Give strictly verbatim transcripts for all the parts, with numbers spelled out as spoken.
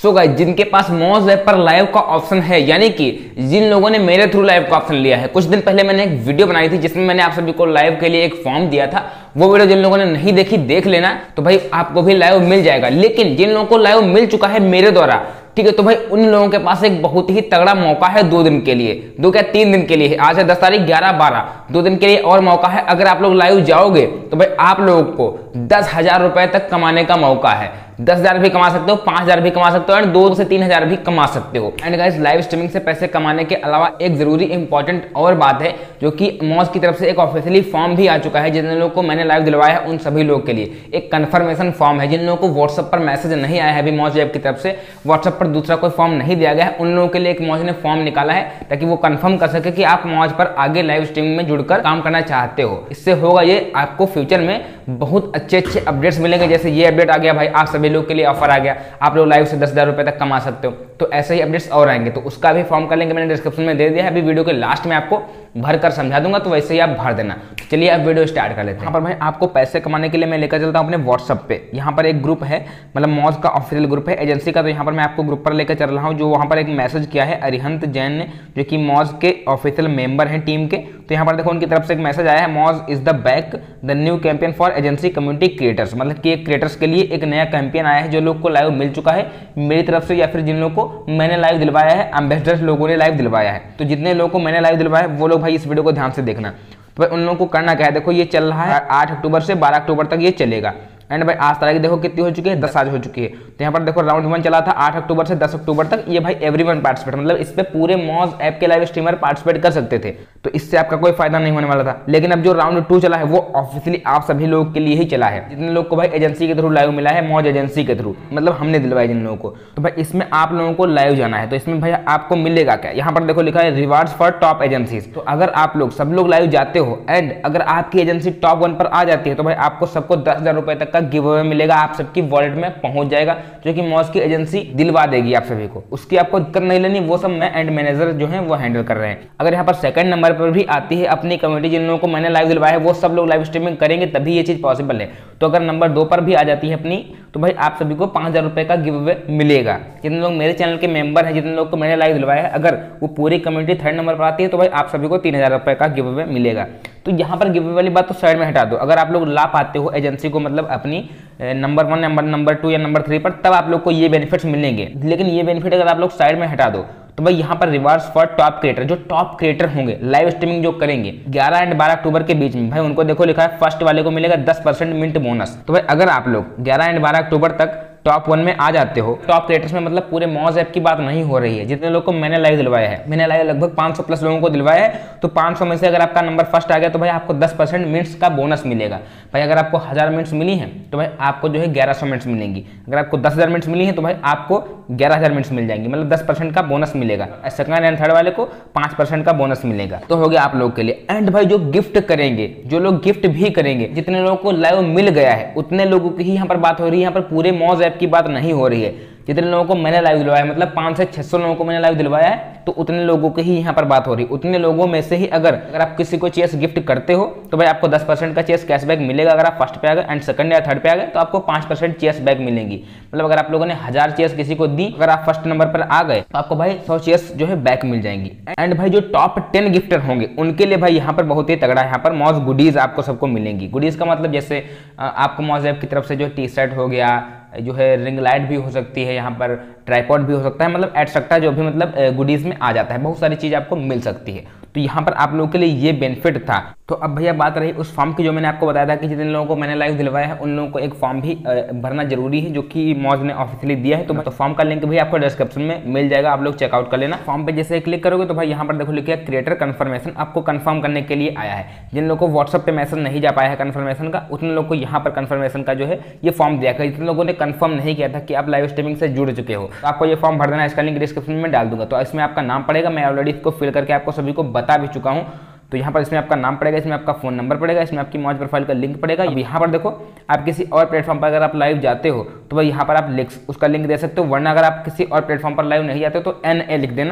So guys, जिनके पास मौज app पर लाइव का ऑप्शन है, यानी कि जिन लोगों ने मेरे थ्रू लाइव का ऑप्शन लिया है, कुछ दिन पहले मैंने एक वीडियो बनाई थी जिसमें मैंने आप सभी को लाइव के लिए एक फॉर्म दिया था। वो वीडियो जिन लोगों ने नहीं देखी देख लेना, तो भाई आपको भी लाइव मिल जाएगा। लेकिन जिन लोगों को लाइव मिल चुका है मेरे द्वारा, ठीक है, तो भाई उन लोगों के पास एक बहुत ही तगड़ा मौका है दो दिन के लिए, दो क्या तीन दिन के लिए। आज है दस तारीख, ग्यारह बारह, दो दिन के लिए और मौका है। अगर आप लोग लाइव जाओगे तो भाई आप लोगों को दस हजार रुपए तक कमाने का मौका है। दस हजार भी कमा सकते हो, पांच हजार भी कमा सकते हो, एंड दो से तीन हजार भी कमा सकते हो। एंड गाइस, लाइव स्ट्रीमिंग से पैसे कमाने के अलावा एक जरूरी इंपॉर्टेंट और बात है, जो कि मौज की तरफ से एक ऑफिशियली फॉर्म भी आ चुका है। जिन लोगों को मैंने लाइव दिलवाया है उन सभी लोगों के लिए एक कंफर्मेशन फॉर्म है। जिन लोगों को व्हाट्सएप पर मैसेज नहीं आया है अभी मौज ऐप की तरफ से, व्हाट्सएप पर दूसरा कोई फॉर्म नहीं दिया गया है, उन लोगों के लिए एक मौज ने फॉर्म निकाला है ताकि वो कंफर्म कर सके कि आप मौज पर आगे लाइव स्ट्रीमिंग में जुड़कर काम करना चाहते हो। इससे होगा ये, आपको फ्यूचर में बहुत अच्छे अच्छे अपडेट्स मिलेंगे। जैसे ये अपडेट आ गया भाई, आप सभी लोग के लिए ऑफर आ गया, आप लोग लाइव से दस हजार रुपए तक कमा सकते हो। तो ऐसे ही अपडेट्स और आएंगे, तो उसका भी फॉर्म का लिंक मैंने डिस्क्रिप्शन में दे दिया है। अभी वीडियो के लास्ट में आपको भर कर समझा दूंगा, तो वैसे ही आप भर देना। चलिए अब वीडियो स्टार्ट कर लेते हैं। यहाँ पर भाई आपको पैसे कमाने के लिए मैं लेकर चलता हूँ अपने व्हाट्सएप पे। यहाँ पर एक ग्रुप है, मतलब मौज का ऑफिशियल ग्रुप है एजेंसी का। तो यहाँ पर मैं आपको ग्रुप पर लेकर चल रहा हूँ। जो वहाँ पर एक मैसेज किया है अरिहंत जैन ने, जो कि मौज के ऑफिशियल मेंबर हैं टीम के। तो यहाँ पर देखो उनकी तरफ से एक मैसेज आया है, Moj is the back the new campaign for agency community creators. मतलब कि एक क्रिएटर्स के लिए एक नया कैंपेन आया है। जो लोग को लाइव मिल चुका है मेरी तरफ से, या फिर जिन लोगों को मैंने लाइव दिलवाया है, एम्बेसडर्स लोगों ने लाइव दिलवाया है, तो जितने लोगों को मैंने लाइव दिलवाया है वो लोग भाई इस वीडियो को ध्यान से देखना। तो भाई उन लोगों को करना क्या है, देखो ये चल रहा है आठ अक्टूबर से बारह अक्टूबर तक ये चलेगा। एंड भाई आज तारीख देखो कितनी हो चुकी है, दस आज हो चुकी है। तो यहाँ पर देखो राउंड वन चला था आठ अक्टूबर से दस अक्टूबर तक। ये भाई एवरीवन पार्टिसिपेट, मतलब इस पे पूरे मौज ऐप के लाइव स्ट्रीमर पार्टिसिपेट कर सकते थे। तो इससे आपका कोई फायदा नहीं होने वाला था। लेकिन अब जो राउंड टू चला है वो ऑफिशियली आप सभी लोगों के लिए ही चला है। जितने लोग को भाई एजेंसी के थ्रू लाइव मिला है, मौज एजेंसी के थ्रू, मतलब हमने दिलवाया जिन लोगों को, तो भाई इसमें आप लोगों को लाइव जाना है। तो इसमें भाई आपको मिलेगा क्या, यहाँ पर देखो लिखा है रिवार्ड्स फॉर टॉप एजेंसीज। तो अगर आप लोग सब लोग लाइव जाते हो एंड अगर आपकी एजेंसी टॉप वन पर आ जाती है, तो भाई आपको सबको दस हजार रुपए तक का गिव अवे मिलेगा, आप सबकी वॉलेट में पहुंच जाएगा, जो कि मौज की एजेंसी दिलवा देगी आप सभी को। उसकी आपको दिक्कत नहीं लेनी, वो सब मैं एंड मैनेजर जो है वो हैंडल कर रहे हैं। अगर यहाँ पर सेकंड नंबर पर भी आती है अपनी कम्युनिटी, जिन लोगों को मैंने लाइव दिलवाया है वो सब लोग लाइव स्ट्रीमिंग करेंगे तभी ये चीज पॉसिबल है। तो अगर नंबर दो पर भी आ जाती है अपनी, तो भाई आप सभी को पांच हजार रुपए का गिव अवे मिलेगा। जितने लोग मेरे चैनल के मेंबर हैं, जितने लोग को मैंने लाइव दिलवाया है, अगर वो पूरी कम्युनिटी थर्ड नंबर पर आती है तो भाई आप सभी को तीन हजार रुपए का गिव अवे मिलेगा। तो यहाँ पर गिव अवे वाली बात तो साइड में हटा दो। अगर आप लोग ला पाते हो एजेंसी को, मतलब अपनी number one number number two या नंबर थ्री पर, तब आप लोग को ये बेनिफिट्स मिलेंगे। लेकिन ये बेनिफिट अगर आप लोग साइड में हटा दो, तो भाई यहाँ पर रिवार्ड्स फॉर टॉप क्रिएटर, जो टॉप क्रिएटर होंगे लाइव स्ट्रीमिंग जो करेंगे ग्यारह एंड बारह अक्टूबर के बीच में, भाई उनको देखो लिखा है फर्स्ट वाले को मिलेगा दस परसेंट मिंट बोनस। तो भाई अगर आप लोग ग्यारह एंड बारह अक्टूबर तक टॉप वन में आ जाते हो, टॉप क्रिएटर्स में, मतलब पूरे मौज ऐप की बात नहीं हो रही है, जितने लोगों को मैंने लाइव दिलवाया है, मैंने लाइव लगभग पाँच सौ प्लस लोगों को दिलवाया है, तो पाँच सौ में से अगर आपका नंबर फर्स्ट आ गया तो भाई आपको दस परसेंट मिनट्स का बोनस मिलेगा। भाई अगर आपको हजार मिनट्स मिली हैं तो भाई आपको जो है ग्यारह सौ मिनट्स मिलेंगी। अगर आपको दस हजार मिनट्स मिली हैं तो भाई आपको ग्यारह हजार मिनट्स मिल जाएंगी, मतलब दस परसेंट का बोनस मिलेगा। सेकंड एंड थर्ड वाले को पांच परसेंट का बोनस मिलेगा। तो हो गया आप लोग के लिए। एंड भाई जो गिफ्ट करेंगे, जो लोग गिफ्ट भी करेंगे, जितने लोगों को लाइव मिल गया है उतने लोगों की ही यहाँ पर बात हो रही है। यहाँ पर पूरे मौज ऐप की बात नहीं हो रही है। जितने लोगों को मैंने लाइव दिलवाया है, मतलब पाँच से छह सौ लोगों को मैंने लाइव दिलवाया है, तो उतने लोगों की ही यहाँ पर बात हो रही है। उतने लोगों में से ही अगर अगर आप किसी को चेस गिफ्ट करते हो तो भाई आपको दस परसेंट का चेस कैशबैक मिलेगा। अगर आप फर्स्ट पे आ गए एंड सेकंड या थर्ड पे आ गए तो आपको पाँच परसेंट चेस बैक मिलेंगी। मतलब अगर आप लोगों ने हजार चेस किसी को दी, अगर आप फर्स्ट नंबर पर आ गए तो आपको भाई सौ चेस जो है बैक मिल जाएंगी। एंड भाई जो टॉप टेन गिफ्टर होंगे उनके लिए भाई यहाँ पर बहुत ही तगड़ा, यहाँ पर मौज गुडीज आपको सबको मिलेंगी। गुडीज का मतलब जैसे आपको मौज ऐप की तरफ से जो टी शर्ट हो गया, जो है रिंग लाइट भी हो सकती है, यहाँ पर ट्राइपॉड भी हो सकता है, मतलब एटसेट्रा जो भी मतलब गुडीज में आ जाता है, बहुत सारी चीज आपको मिल सकती है। तो यहाँ पर आप लोगों के लिए ये बेनिफिट था। तो अब भैया बात रही उस फॉर्म की, जो मैंने आपको बताया था कि जितने लोगों को मैंने लाइव दिलवाया है उन लोगों को एक फॉर्म भी भरना जरूरी है, जो कि मौज ने ऑफिशियली दिया है। तो, तो फॉर्म का लिंक भी आपको डिस्क्रिप्शन में मिल जाएगा, आप लोग चेकआउट कर लेना। फॉर्म पे जैसे क्लिक करोगे तो भाई यहाँ पर देखो लिखा है क्रिएटर कंफर्मेशन, आपको कंफर्म करने के लिए आया है। जिन लोगों को व्हाट्सएप पे मैसेज नहीं जा पाया है कंफर्मेशन का, उतने लोगों को यहाँ पर कंफर्मेशन का जो है ये फॉर्म दिया गया। जितने लोगों ने कंफर्म नहीं किया था कि आप लाइव स्ट्रीमिंग से जुड़ चुके हो, तो आपको ये फॉर्म भर देना। इसका लिंक डिस्क्रिप्शन में डाल दूंगा। तो इसमें आपका नाम पड़ेगा, मैं ऑलरेडी इसको फिल करके आपको सभी को बता भी चुका हूँ। तो यहाँ पर इसमें आपका नाम पड़ेगा, इसमें आपका फोन नंबर पड़ेगा, इसमें आपकी मौज प्रोफाइल का लिंक पड़ेगा। अब यहाँ पर देखो आप किसी और प्लेटफॉर्म पर अगर आप लाइव जाते हो तो भाई यहाँ पर आप लिख उसका लिंक दे सकते हो, वरना अगर आप किसी और प्लेटफॉर्म पर लाइव नहीं जाते हो तो एन ए लिख देना,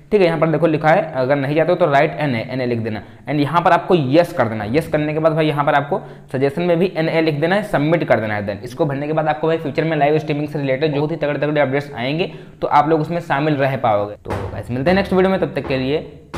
ठीक है। यहाँ पर देखो लिखा है, अगर नहीं जाते हो तो write N A, N A लिख देना एंड यहाँ पर आपको यस कर देना। यस करने के बाद भाई यहाँ पर आपको सजेशन में भी एन ए लिख देना है, सबमिट कर देना है। देन इसको भरने के बाद आपको भाई फ्यूचर में लाइव स्ट्रीमिंग से रिलेटेड जो भी तगड़े तगड़े अपडेट्स आएंगे तो आप लोग उसमें शामिल रह पाओगे। तो गाइस मिलते हैं नेक्स्ट वीडियो में, तब तक के लिए